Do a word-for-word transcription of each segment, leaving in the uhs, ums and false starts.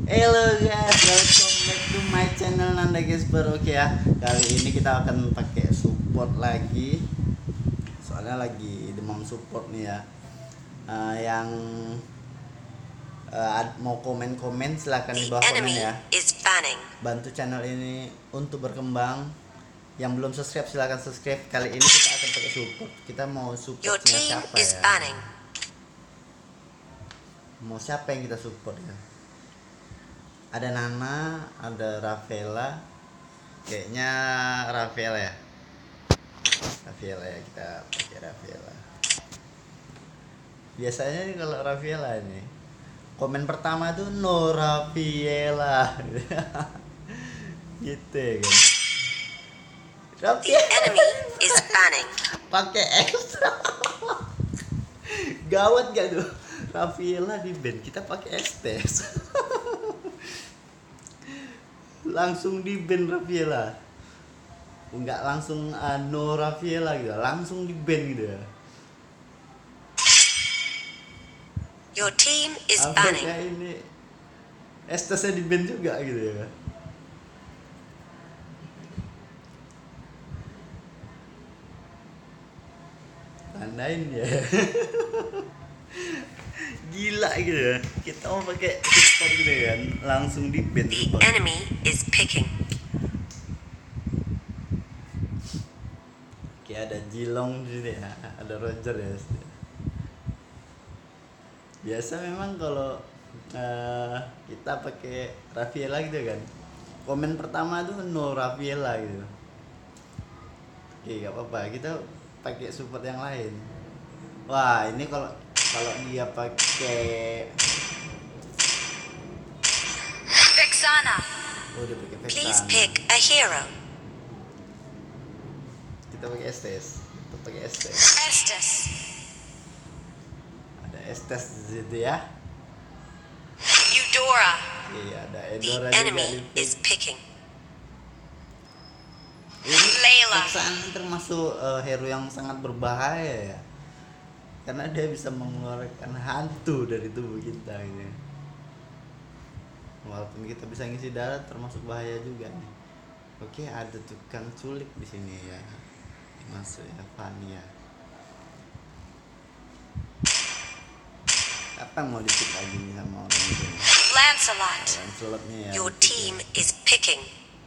Hello guys, welcome back to my channel Nanda Gesper. Oke ya, kali ini kita akan pakai support lagi. Soalnya lagi demam support nih ya. Uh, yang uh, mau komen-komen silahkan di bawah komen ya. Bantu channel ini untuk berkembang. Yang belum subscribe silahkan subscribe. Kali ini kita akan pakai support. Kita mau supportnya siapa ya? Mau siapa yang kita support ya? Ada Nana, ada Rafaela. Kayaknya Rafaela ya. Rafaela ya, kita pakai Rafaela. Biasanya nih kalau Rafaela ini komen pertama tuh no Rafaela. Gitu ya kan. Rafaela pakai X. Gawat gak tuh? Rafaela di band, kita pakai S-Test. Langsung di band Rafaela. Enggak langsung uh, no Rafaela gitu, langsung di band gitu ya. Your team is Apa banning. kayak ini S-Testnya di band juga gitu ya. Tandain ya. Gila gitu ya, kita mau pakai support gitu kan, langsung di band. The enemy is picking. Oke, ada Jilong di sini ya, ada Roger ya. Biasa memang kalau uh, kita pakai Rafaela gitu kan, komen pertama tuh no Rafaela gitu. Oke, gak apa-apa, kita pakai support yang lain. Wah, ini kalau kalau dia pakai Vexana. Oh, dia pakai Vexana. Please pick a hero. Kita pakai Estes. Kita pakai Estes. Estes. Ada Estes di situ ya. Eudora. Iya, ada The Edora enemy juga. is picking. Ini Layla. Vexana termasuk uh, hero yang sangat berbahaya ya. Karena dia bisa mengeluarkan hantu dari tubuh kita gitu. Walaupun kita bisa ngisi darah termasuk bahaya juga nih. Oke, ada tukang culik di sini ya. Masuk ya, Fania. Kapan mau dipik lagi nih sama orang itu? Lancelot. Lancelotnya ya. Your dipik team ya. is picking.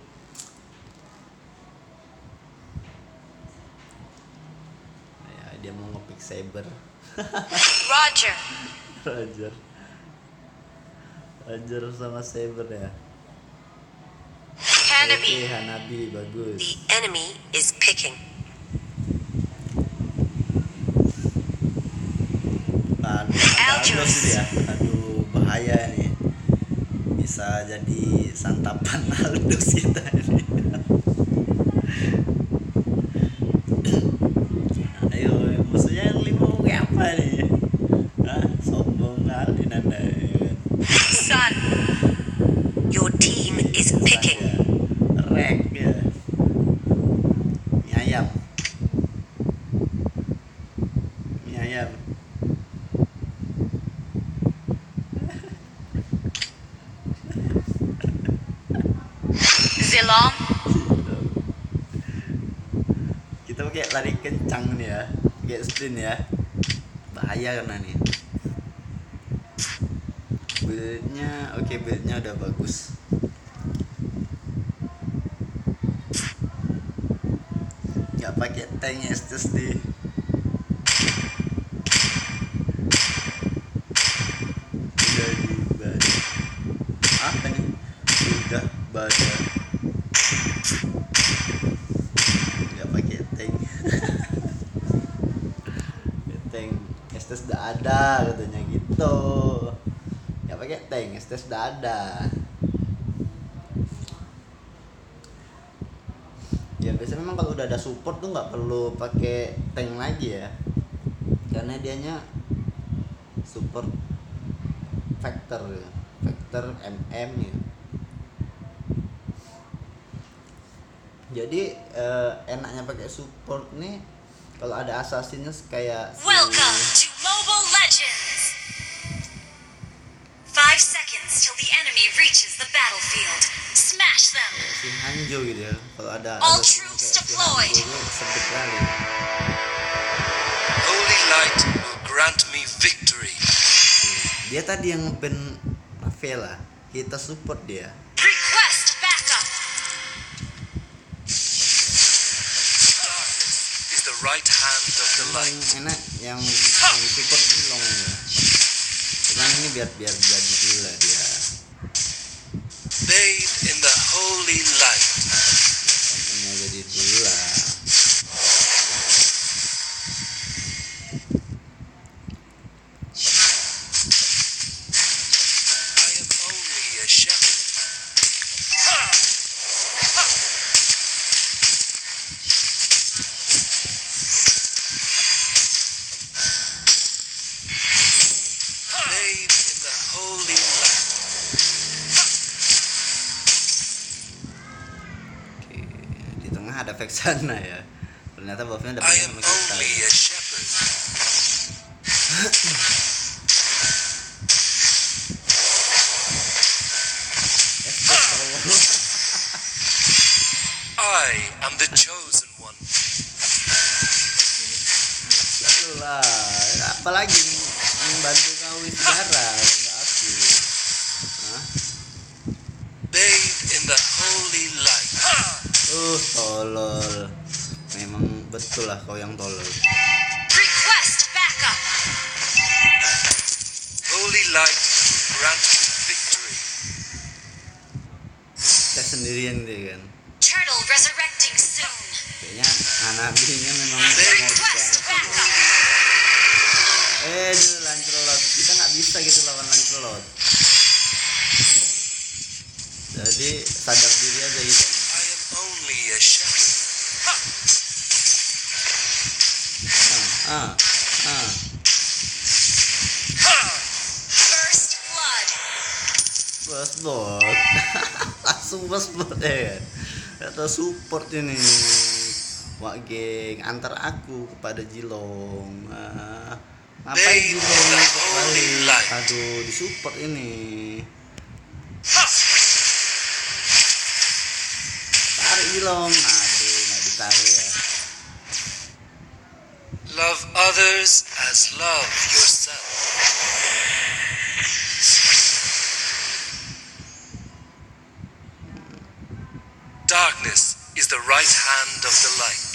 Ya, dia mau ngepick Saber. Roger. Roger. Roger sama Saber ya. Hanabi. Oke, Hanabi bagus. The enemy is picking. Aduh, Aldos ini ya. Aduh, bahaya nih. Bisa jadi santapan Aldos kita ini. Ayo, musuhnya yang lima kayak apa nih? Hah, sombong kali Nanda. Sun. Your team is picking. Rek ya. Mie ayam. Mie ayam. Zilong. Kita pakai lari kencang nih ya, pakai sprint ya, bahaya karena nih. Build-nya oke, build-nya udah bagus. Nggak pakai tank S T S D. Udah di badan. Apa nih? Udah badan. Nggak pakai tank. Tank S T S udah ada katanya gitu. Nggak pakai tank, S T S udah ada. Ya biasanya memang kalau udah ada support tuh nggak perlu pakai tank lagi ya, karena dianya support factor ya. Factor M M ya. Jadi eh, enaknya pakai support nih kalau ada assassinnya kayak si Welcome to Mobile Legends. Five seconds till the enemy reaches. reaches the battlefield, smash them. Kayak si Hanjo gitu ya. Kalau ada All ada scene troops kayak si deployed. Hanjo itu sedih kali. Holy light will grant me victory. Dia tadi yang nge-ban Rafaela, kita support dia. Request backup. Darkness is the right hand of the Yang paling light. enak yang yang support Jilong ya. Cuman ini biar biar jadi dulu lah dia. Bathe in the holy light. Contohnya jadi dulu lah. I am only a shepherd. Bathe in the holy light. Oke, di tengah ada Vexana ya. Ternyata buffnya I dapetnya am sama kita. only a shepherd. I am the chosen one. Lalu lah, apalagi membantu kau sejarah enggak aku. Hah? Bathe in the holy light. Uh, tolol. Memang betul lah kau yang tolol. Request backup. Holy light will grant me victory. Kita sendirian dia kan. Turtle resurrecting soon. Kayaknya Hanabinya memang nggak mau Request diganti. backup. Eh, dulu Lancelot. Kita nggak bisa gitu lawan Lancelot. Jadi sadar diri aja gitu. I am only a shepherd. Ah, ah, ah. First blood. Bos bot. Langsung bos bot ya kan. Atau support ini. Wah geng, antar aku kepada Jilong. Ah, ngapain Bathe in Jilong the kembali? holy light. Aduh, disupport ini. Tarik Jilong. Aduh, nggak ditarik ya. Love others as love yourself. Darkness is the right hand of the light.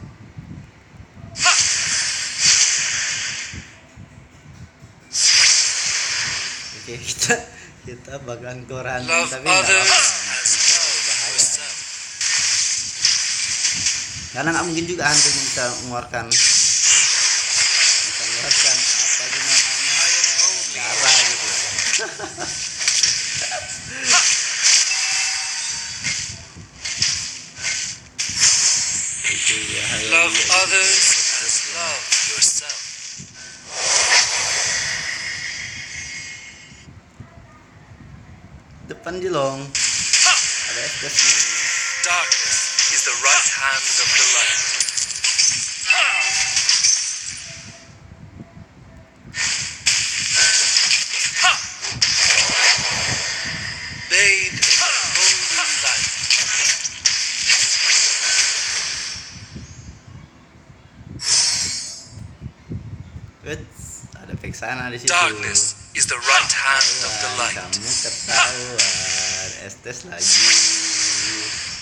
Oke, kita kita bakalan koran Love tapi nggak others apa-apa. as Masih terlalu love bahaya. yourself. Karena nggak mungkin juga hantu bisa mengeluarkan bisa mengeluarkan apa sih namanya I am eh, only darah gitu. Itu bahaya Love juga. others as love yourself. Depan Jilong ada S K S nih. Darkness is the right hand of the light. Bathe in the holy light. Wits, ada Vexana di situ. Darkness is the right hand of the Wah, light. kamu ketahuan, estes lagi.